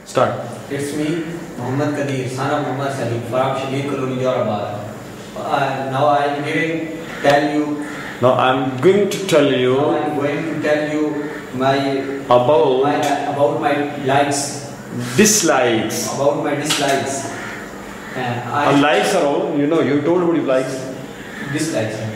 Start. It's me, Muhammad Kadir, son of Muhammad Salim, from Shabir Colony, Jorabad. Now I'm going to tell you about my likes. Dislikes. About my dislikes. Likes are all, you told about your likes. Dislikes.